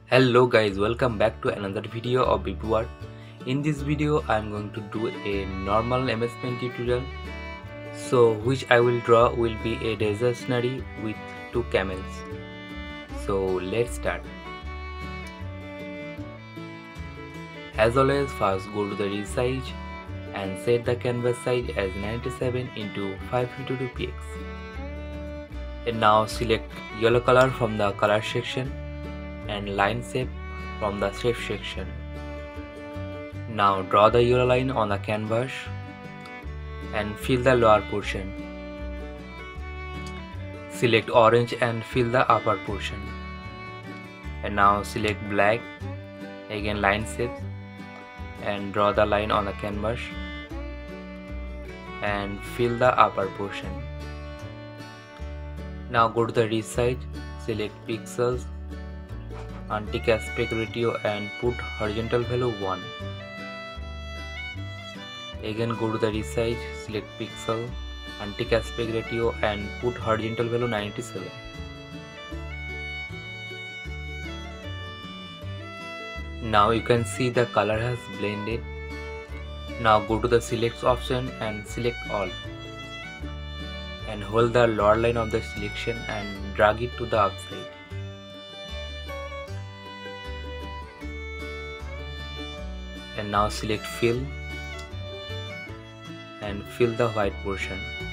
Hello guys, welcome back to another video of Bipu Art. In this video I am going to do a normal MS Paint tutorial. So which I will draw will be a desert scenery with two camels. So let's start. As always, first go to the resize and set the canvas size as 97 into 552 px. And now select yellow color from the color section and line shape from the shape section. Now draw the yellow line on the canvas and fill the lower portion. Select orange and fill the upper portion. And now select black, again line shape, and draw the line on the canvas and fill the upper portion. Now go to the resize, select pixels, antique aspect ratio and put horizontal value 1. Again go to the resize, select pixel, antique aspect ratio and put horizontal value 97. Now you can see the color has blended. Now go to the select option and select all. And hold the lower line of the selection and drag it to the upside. And now select fill and fill the white portion.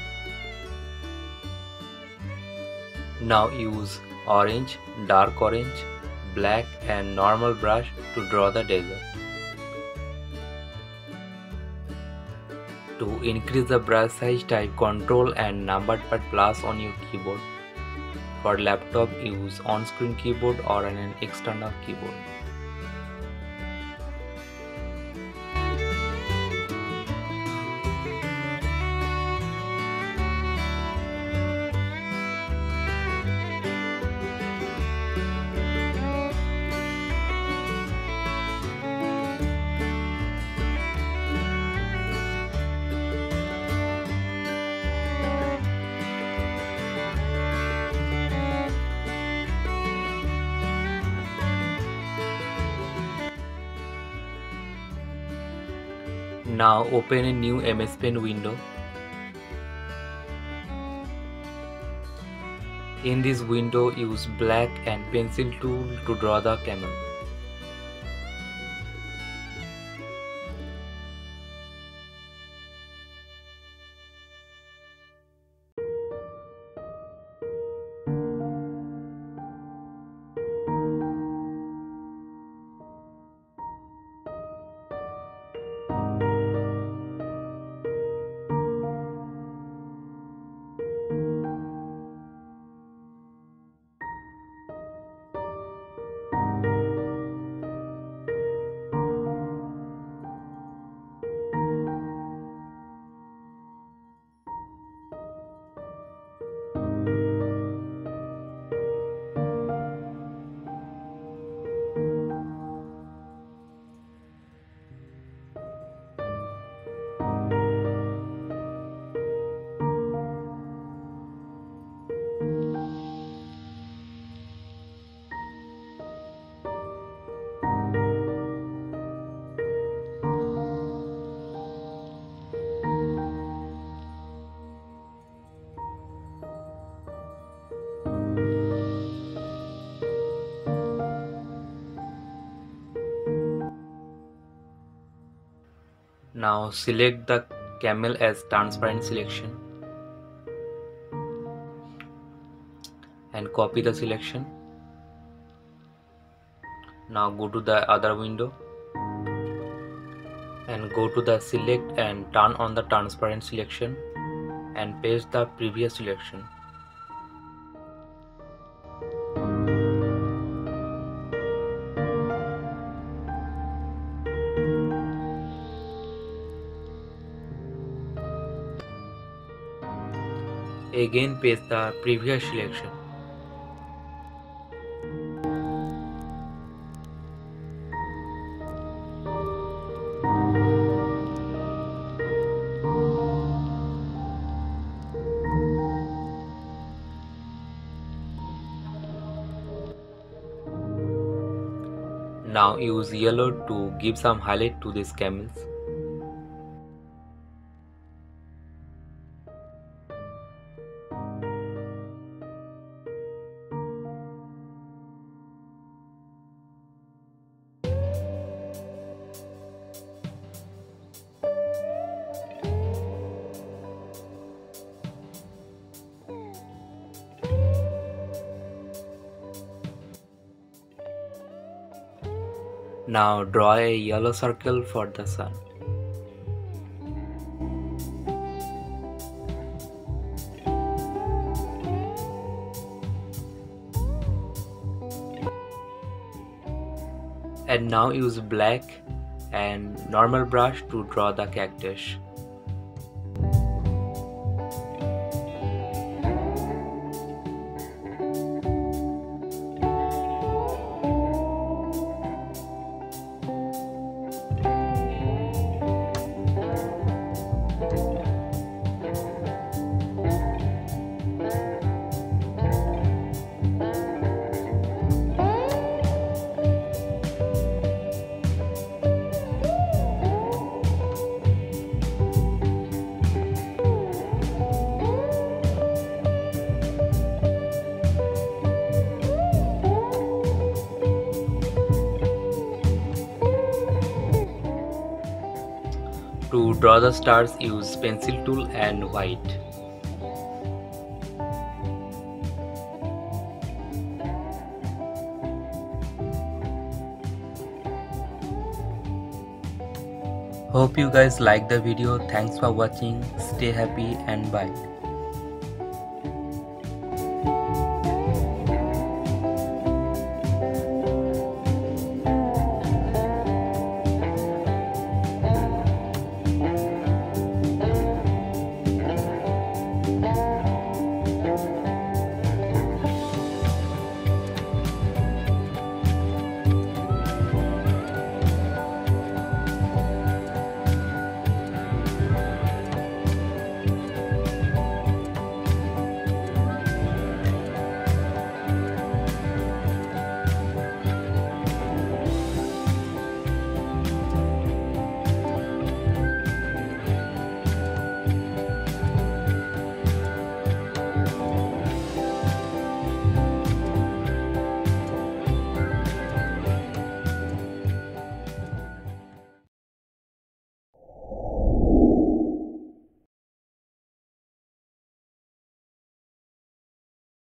Now use orange, dark orange, black and normal brush to draw the desert. To increase the brush size, type Ctrl and numbered pad plus on your keyboard. For laptop, use on-screen keyboard or an external keyboard. Now open a new MS Paint window. In this window, use black and pencil tool to draw the camel. Now select the camel as transparent selection and copy the selection. Now go to the other window and go to the select and turn on the transparent selection and paste the previous selection. Again paste the previous selection. Now use yellow to give some highlight to these camels. Now draw a yellow circle for the sun. And now use black and normal brush to draw the cactus. To draw the stars, use pencil tool and white. Hope you guys like the video. Thanks for watching. Stay happy and bye.